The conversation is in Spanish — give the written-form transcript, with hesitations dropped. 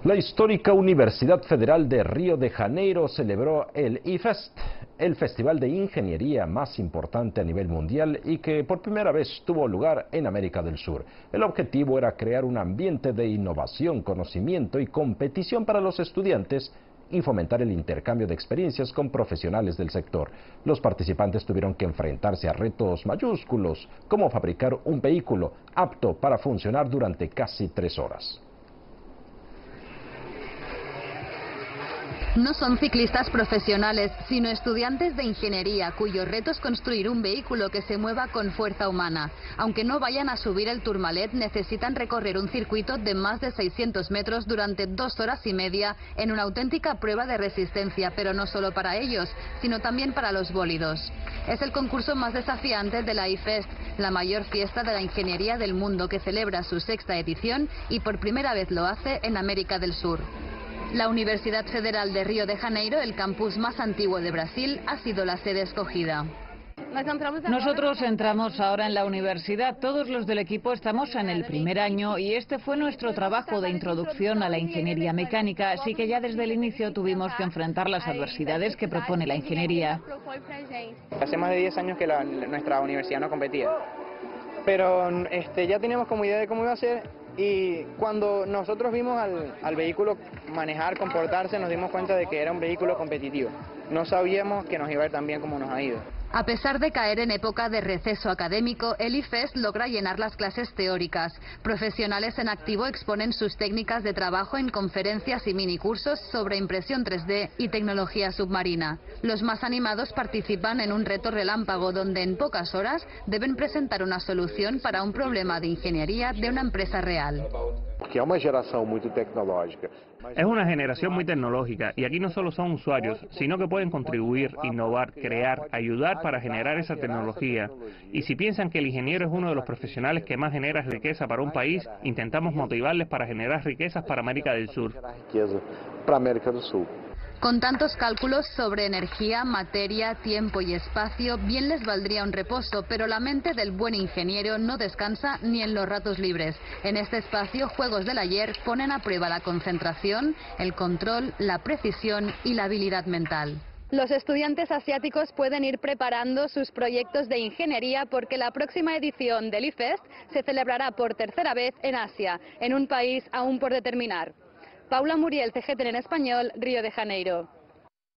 La histórica Universidad Federal de Río de Janeiro celebró el IFEST, el festival de ingeniería más importante a nivel mundial y que por primera vez tuvo lugar en América del Sur. El objetivo era crear un ambiente de innovación, conocimiento y competición para los estudiantes y fomentar el intercambio de experiencias con profesionales del sector. Los participantes tuvieron que enfrentarse a retos mayúsculos, como fabricar un vehículo apto para funcionar durante casi 3 horas. No son ciclistas profesionales, sino estudiantes de ingeniería, cuyo reto es construir un vehículo que se mueva con fuerza humana. Aunque no vayan a subir el Tourmalet, necesitan recorrer un circuito de más de 600 metros durante 2 horas y media en una auténtica prueba de resistencia, pero no solo para ellos, sino también para los bólidos. Es el concurso más desafiante de la IFEST, la mayor fiesta de la ingeniería del mundo, que celebra su 6ª edición y por primera vez lo hace en América del Sur. La Universidad Federal de Río de Janeiro, el campus más antiguo de Brasil, ha sido la sede escogida. Nosotros entramos ahora en la universidad, todos los del equipo estamos en el primer año y este fue nuestro trabajo de introducción a la ingeniería mecánica, así que ya desde el inicio tuvimos que enfrentar las adversidades que propone la ingeniería. Hace más de 10 años que nuestra universidad no competía, pero ya teníamos como idea de cómo iba a ser. Y cuando nosotros vimos al vehículo manejar, comportarse, nos dimos cuenta de que era un vehículo competitivo. No sabíamos que nos iba a ir tan bien como nos ha ido. A pesar de caer en época de receso académico, el IFEST logra llenar las clases teóricas. Profesionales en activo exponen sus técnicas de trabajo en conferencias y minicursos sobre impresión 3D y tecnología submarina. Los más animados participan en un reto relámpago donde en pocas horas deben presentar una solución para un problema de ingeniería de una empresa real. Porque es una generación muy tecnológica. Es una generación muy tecnológica y aquí no solo son usuarios, sino que pueden contribuir, innovar, crear, ayudar para generar esa tecnología. Y si piensan que el ingeniero es uno de los profesionales que más genera riqueza para un país, intentamos motivarles para generar riquezas para América del Sur. Para América del Sur. Con tantos cálculos sobre energía, materia, tiempo y espacio, bien les valdría un reposo, pero la mente del buen ingeniero no descansa ni en los ratos libres. En este espacio, Juegos del Ayer ponen a prueba la concentración, el control, la precisión y la habilidad mental. Los estudiantes asiáticos pueden ir preparando sus proyectos de ingeniería porque la próxima edición del IFEST se celebrará por 3ª vez en Asia, en un país aún por determinar. Paula Muriel, CGTN en español, Río de Janeiro.